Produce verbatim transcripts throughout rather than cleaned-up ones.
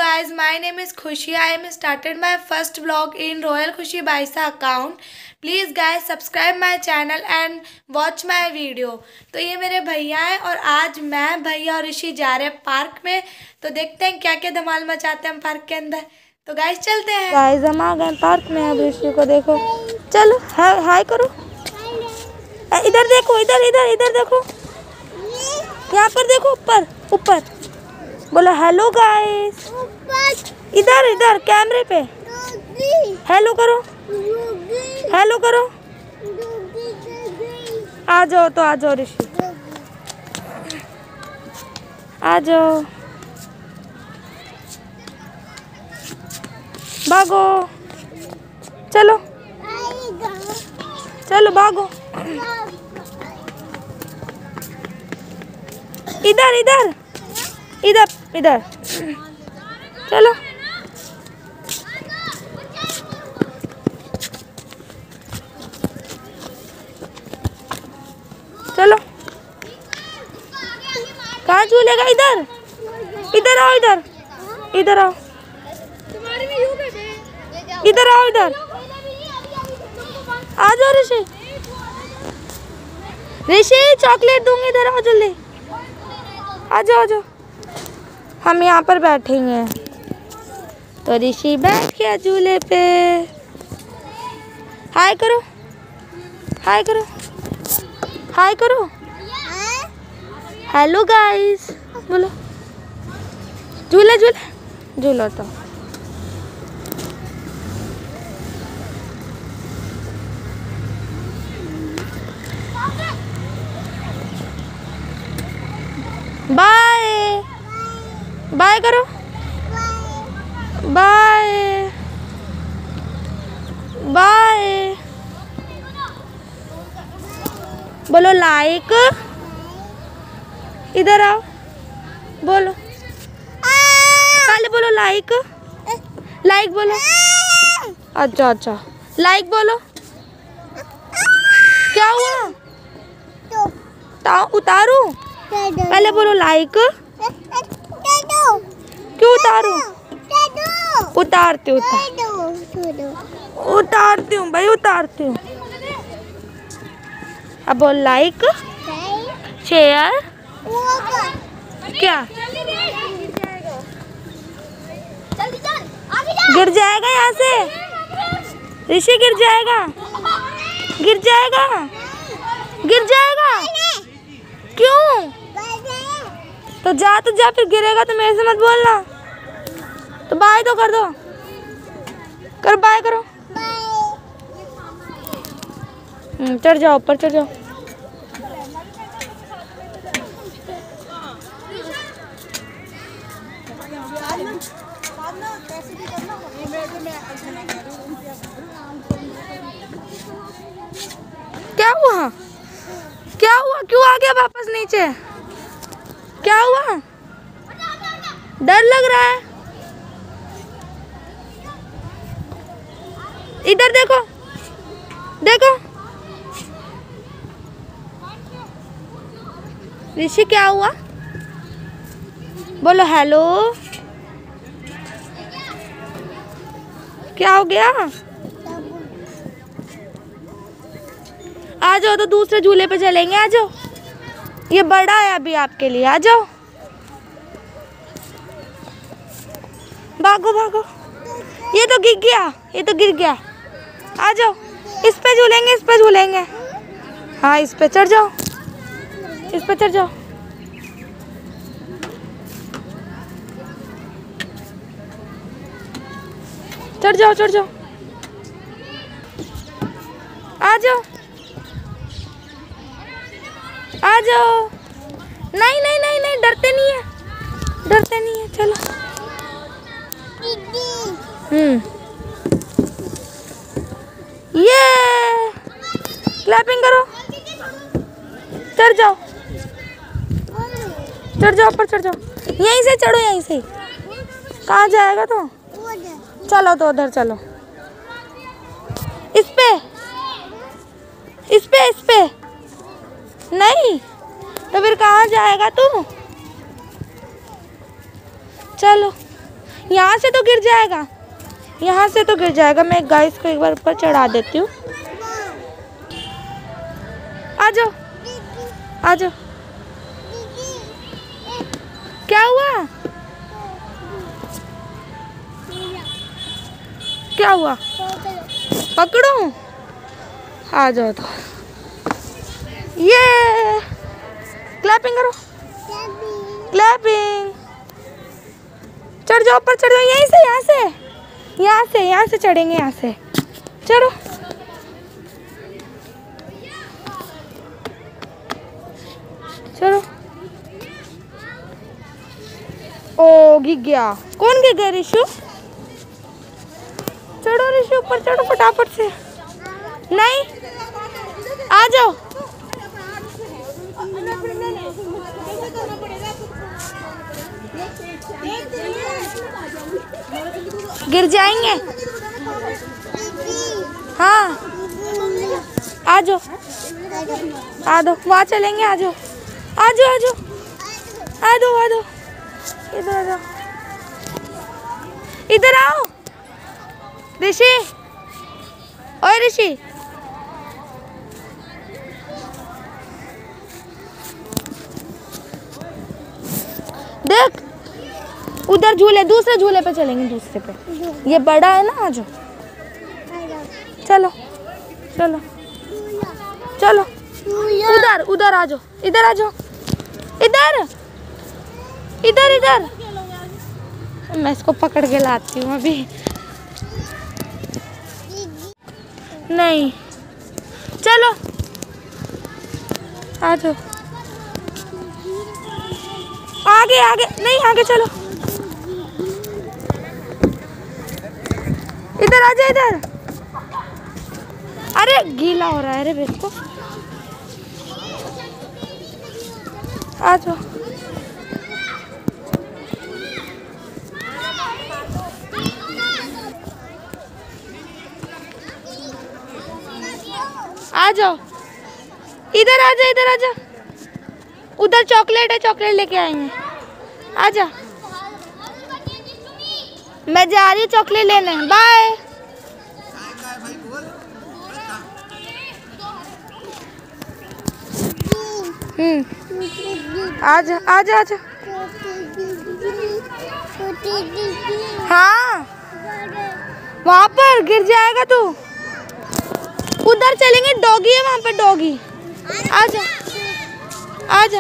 guys, my name is Khushi. I am started my first vlog in Royal Khushi Baisa account. Please guys subscribe my channel and watch my video. तो ये मेरे भैया हैं और आज मैं भैया और ऋषि जा रहे हैं पार्क में। तो देखते हैं क्या क्या धमाल मचाते हैं हम पार्क के अंदर। तो गाइस चलते हैं। गाइस हम आ गए पार्क में। अब ऋषि को देखो, चलो हाय हाय करो। इधर देखो, इधर इधर इधर देखो, यहाँ पर देखो, ऊपर ऊपर बोलो हेलो गाइस। इधर इधर कैमरे पे हेलो करो, हेलो करो। आ जाओ तो आ जाओ ऋषि, आ जाओ, भागो, चलो चलो भागो। इधर इधर इधर इधर चलो। चलो कहाँ झूलेगा? इधर इधर आओ, इधर इधर आओ, इधर आओ, इधर आ जाओ ऋषि। ऋषि चॉकलेट दूंगी, इधर आओ जल्दी, आ जाओ आ जाओ। हम यहाँ पर बैठेंगे। तो ऋषि बैठ गया झूले पे। हाय करो, हाय करो, हाय करो, हेलो गाइस बोलो। झूले झूले झूलो तो बाय बाय करो, बाय बाय बोलो। लाइक, इधर आओ बोलो, पहले बोलो लाइक, लाइक बोलो। अच्छा अच्छा लाइक बोलो। क्या हुआ? उतारू? पहले बोलो लाइक। क्यों उतारू? उतारती हूँ, उतारती हूँ भाई, उतारती हूँ। अब बोल लाइक, शेयर। क्या गिर जाएगा यहाँ से? ऋषि गिर जाएगा, गिर जाएगा, गिर जाएगा। क्यों? तो जा तो जा, फिर गिरेगा तो मेरे से मत बोलना। तो बाय तो कर दो, कर बाय करो। चढ़ जाओ, ऊपर चढ़ जाओ। क्या हुआ? क्या हुआ? क्यों आ गया वापस नीचे? क्या हुआ? डर लग रहा है? इधर देखो, देखो ऋषि क्या हुआ? बोलो हेलो। क्या हो गया? आ जाओ तो दूसरे झूले पे चलेंगे, आ जाओ। ये बड़ा है अभी आपके लिए, आ जाओ। भागो भागो, ये तो गिर गया, ये तो गिर गया। आ जाओ, इस पे झूलेंगे, इस पे झूलेंगे। हाँ इस पे चढ़ जाओ, इस पे चढ़ जाओ। चढ़ जाओ, चढ़ जाओ, आ जाओ, आ जाओ। नहीं नहीं नहीं नहीं, डरते नहीं है, डरते नहीं है। चलो हम्म ये क्लैपिंग करो। चढ़ जाओ, चढ़ जाओ, ऊपर चढ़ जाओ। यहीं से चढ़ो, यहीं से। कहाँ जाएगा तो? चलो तो उधर चलो, इस पे, इस पे, इस पे। नहीं तो फिर कहाँ जाएगा तू? चलो यहाँ से तो गिर जाएगा, यहाँ से तो गिर जाएगा। मैं गाइस को एक बार ऊपर चढ़ा देती हूँ। आ जाओ आ जाओ। क्या हुआ क्या हुआ? पकड़ूं? आ जाओ तो। ये क्लैपिंग करो, क्लैपिंग। चढ़ जाओ ऊपर, चढ़ जाओ। यहीं से, यहाँ से, यहाँ से, यहाँ से चढ़ेंगे, यहाँ से चढ़ो। चलो। ओ गिर गया। कौन गिर गया? ऋषु। चढ़ो ऋषु, ऊपर चढ़ो फटाफट से। नहीं, आ जाओ। गिर जाएंगे। हाँ आ जाओ, आ दो, वहाँ चलेंगे। आ जाओ आ जाओ आ जाओ आ दो आ दो। इधर आ जाओ, इधर आओ। ऋषि, ओए ऋषि, देख उधर झूले, दूसरे झूले पे चलेंगे, दूसरे पे। ये बड़ा है ना। आ जाओ, चलो चलो चलो। उधर उधर आ जाओ, इधर आ जाओ, इधर इधर इधर। मैं इसको पकड़ के लाती हूँ अभी। नहीं, चलो आ जाओ। आगे आगे नहीं, आगे चलो। इधर आ जा, इधर। अरे गीला हो रहा है। अरे देखो, आ जाओ। आ जाओ, इधर आ जा, इधर आ जा। उधर चॉकलेट है, चॉकलेट लेके आएंगे। आ जा, मैं जा रही हूँ चॉकलेट लेने। बाय। हम्म आजा आजा आजा। हाँ वहाँ पर गिर जाएगा तू। उधर चलेंगे, डॉगी है वहाँ पे, डॉगी। आजा आजा,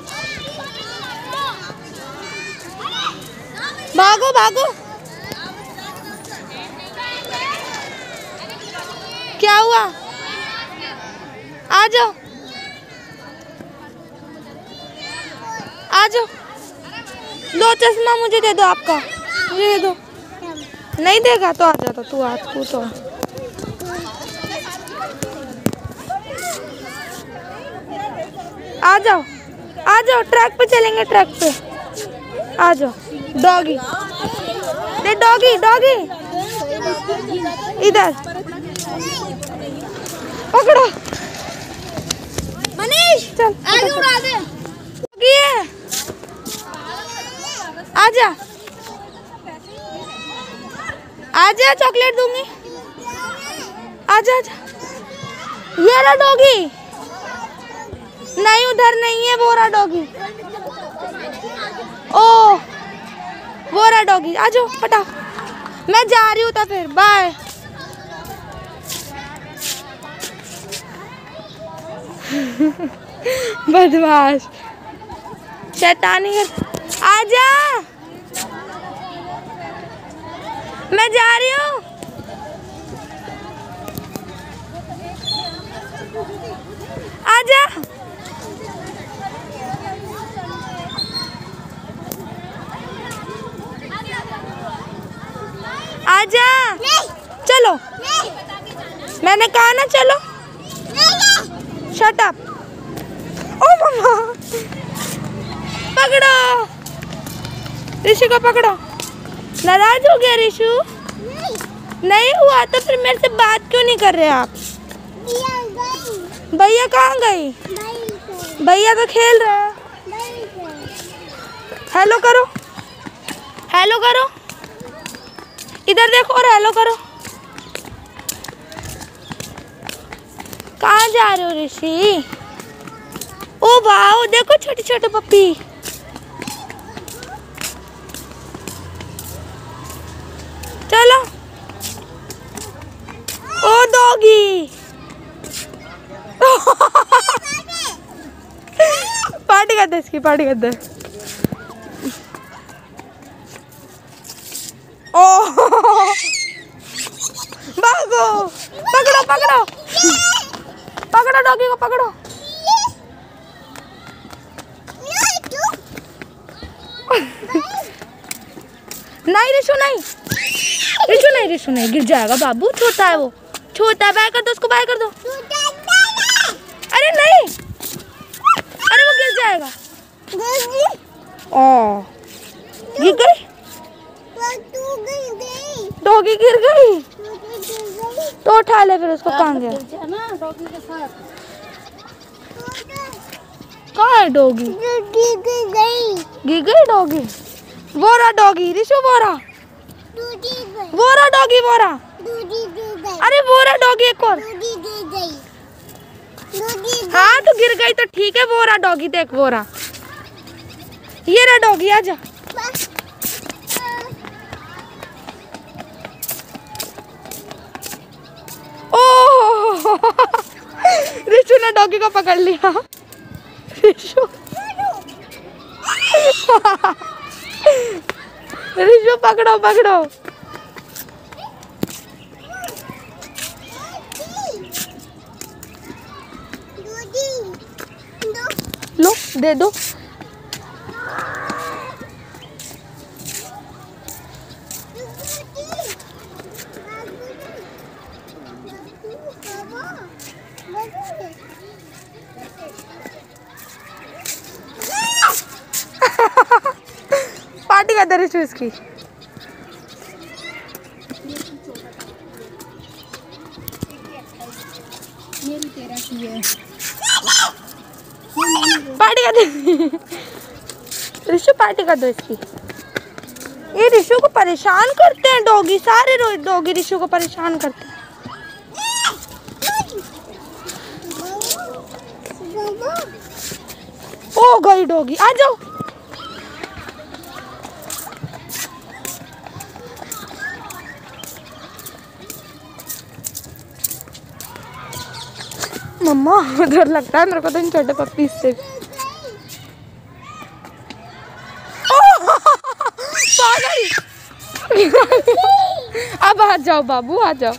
भागो भागो। क्या हुआ? आ जाओ आ जाओ। दो चश्मा मुझे दे दो, आपका मुझे दे दो। नहीं देगा तो आ जाता तू। आ तू तो आ जाओ आ जाओ। ट्रैक पे चलेंगे, ट्रैक पे। आ जाओ। डॉगी दे, डॉगी डॉगी इधर पकड़ो। मनीष चल, आगे उड़ा दे। डॉगी है, आजा आजा, चॉकलेट दूंगी। आजा आजा। ये रहा डॉगी। नहीं उधर नहीं है, वो रहा डॉगी। ओ वो रहा डॉगी। आ जाओ फटा। मैं जा रही हूँ तो फिर बाय। बदमाश शैतानी कर। आजा, मैं जा रही हूँ। आजा आजा। चलो, मैंने कहा ना चलो। Shut up. ओ मम्मा, पकड़ो ऋषि को, पकड़ो। नाराज हो गया ऋषु? नहीं नहीं हुआ तो फिर मेरे से बात क्यों नहीं कर रहे आप? भैया कहाँ गई? भैया तो खेल रहे हैं। हेलो करो, हेलो करो। इधर देखो और हेलो करो। कहाँ जा रहे हो ऋषि? ओ वाह, देखो छोटे छोटे पप्पी। चलो। ओ डॉगी। पार्टी करते इसकी, पार्टी करते। ओ भागो, पकड़ो पकड़ो पकड़ो डॉगी को, पकड़ो। नहीं रिशु नहीं, रिशु नहीं, रिशु नहीं, गिर जाएगा बाबू, छोटा है वो, छोटा। बाय कर दो उसको, बाय कर दो। अरे नहीं, अरे वो गिर जाएगा। ओ गिर गई, डॉगी गिर गई तो उठा ले फिर उसको। कहाँ गया? कहाँ है डॉगी? गिर गई डॉगी। वो रहा डॉगी रिशु, वो रहा, वो रहा डॉगी, वो रहा। अरे वो रहा डॉगी, एक और। हाँ तो गिर गई तो ठीक है, वो रहा डॉगी, देख वो रहा, ये रहा डॉगी। आजा। ओह रिशु ने डॉगी को पकड़ लिया। रिशु रिशु पकड़ो पकड़ो। लो दे दो। पार्टी का दर है इसकी। पार्टी का दे रिशु, पार्टी कर दो इसकी। ये रिशु को परेशान करते हैं डॉगी, सारे डॉगी रिशु को परेशान करते हैं। ओ गई डॉगी, आ जाओ। मम्मा डर लगता है मेरे को तो इन छोटे पप्पी से। अब आ जाओ बाबू, आ जाओ।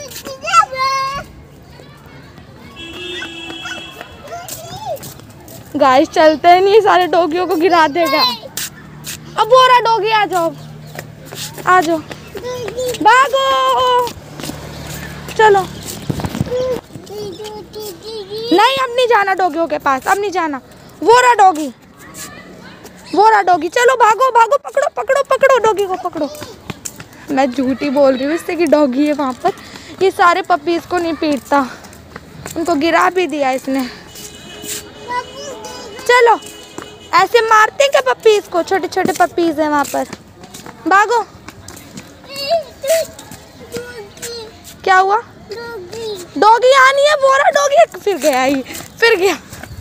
गाइस चलते नहीं, सारे डॉगियों को गिरा देगा। अब वो रहा डॉगी, आ जाओ, आ जाओ, भागो। चलो नहीं, अब नहीं जाना डॉगियों के पास, अब नहीं जाना। वो रहा डॉगी, वो रहा डॉगी। चलो भागो भागो, पकड़ो पकड़ो पकड़ो डॉगी को, पकड़ो। मैं झूठी बोल रही हूँ इससे कि डॉगी है वहाँ पर। ये सारे पप्पीज को नहीं पीटता, उनको गिरा भी दिया इसने। चलो ऐसे मारते क्या पप्पीज को? छोटे छोटे पप्पीज हैं वहाँ पर, भागो। क्या हुआ? डॉगी आनी है, बोरा डॉगी फिर गया, ही फिर गया।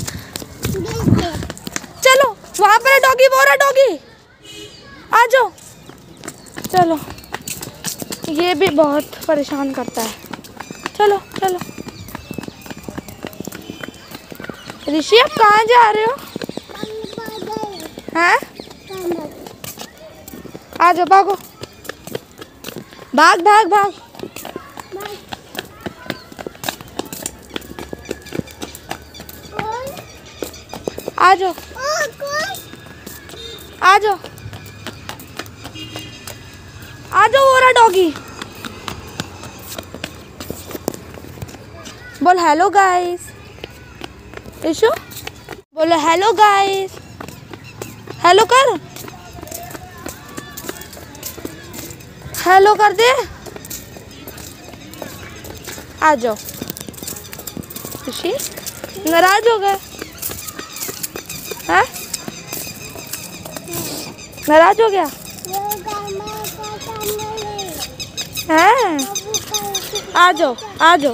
चलो वहाँ पर है डॉगी, बोरा डॉगी, आ जाओ। चलो ये भी बहुत परेशान करता है। चलो चलो ऋषि, आप कहाँ जा रहे हो? हैं? आ जाओ, भागो, भाग भाग भाग। आ जाओ आ जाओ आ जाओ, वो रहा डॉगी। बोल हेलो गाइस। ऋषु बोलो हेलो गाइस, हेलो कर, हेलो कर दे। आ जाओ। ऋषि नाराज हो गए? हाँ नाराज हो गया? हैं? आ जाओ आ जाओ।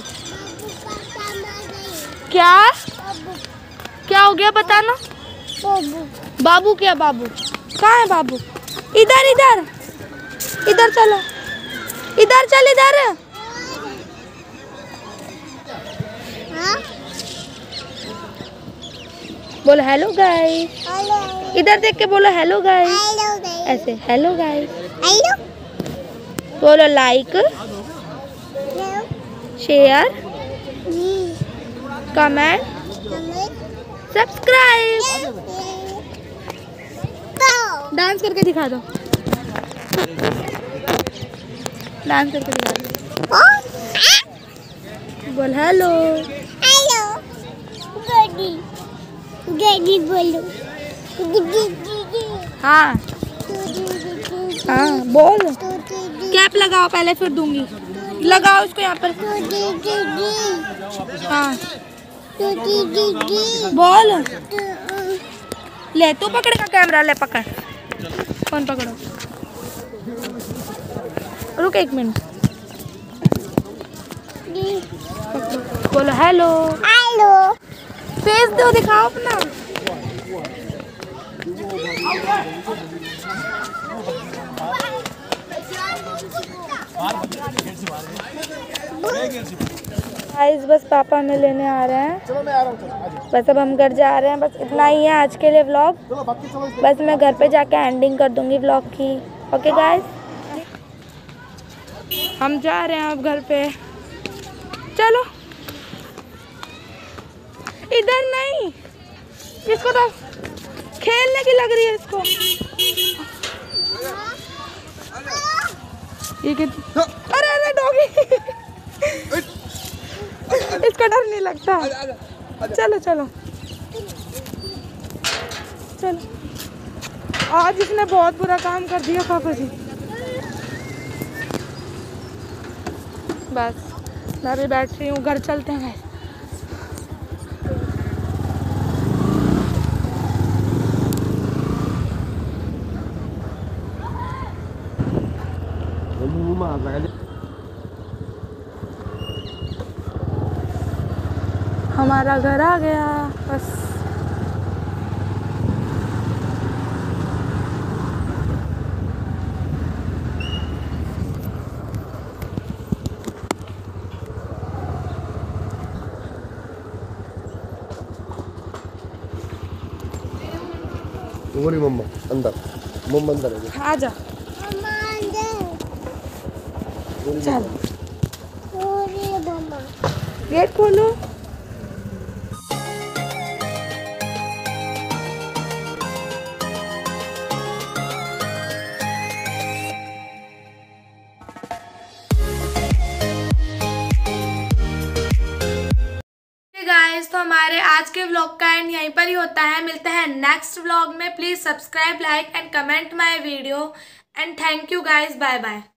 क्या क्या हो गया बताना। बाबू क्या बाबू? कहाँ है बाबू? इधर इधर इधर चलो, इधर चल इधर। बोलो हेलो गाइस। इधर देख के बोलो हेलो गाइस। ऐसे हेलो गाइस। बोलो like share comment subscribe. Dance करके दिखा दो, डांस करके दिखा दो। बोल हेलो हेलो गडी गडी बोलो। हाँ हाँ बोल। कैप लगाओ पहले फिर दूंगी। लगाओ इसको यहाँ पर। हाँ बोल। ले तू पकड़ का कैमरा, ले पकड़। फोन पकड़ो। रुक एक मिनट। बोलो हेलो हेलो। फेस दो, दिखाओ अपना। गाइस बस पापा हमें लेने आ रहे हैं। चलो मैं आ रहा हूँ। बस अब हम घर जा रहे हैं। बस इतना ही है आज के लिए व्लॉग। बस मैं घर पे जाके एंडिंग कर दूंगी व्लॉग की। ओके गाइस हम जा रहे हैं अब घर पे। चलो इधर नहीं, इसको तो खेलने की लग रही है इसको। ये कितनी, अरे अरे डॉगी। इसका डर नहीं लगता। चलो चलो चलो। आज इसने बहुत बुरा काम कर दिया पापा जी। बस मैं भी बैठ रही हूँ, घर चलते हैं। हमारा घर आ गया बस। गोरी मम्मा अंदर, मम्मा अंदर है। आ जा चल। गेट खोलो। गाइस तो हमारे आज के व्लॉग का एंड यहीं पर ही होता है। मिलते हैं नेक्स्ट व्लॉग में। Please subscribe like and comment my video and thank you guys. Bye bye.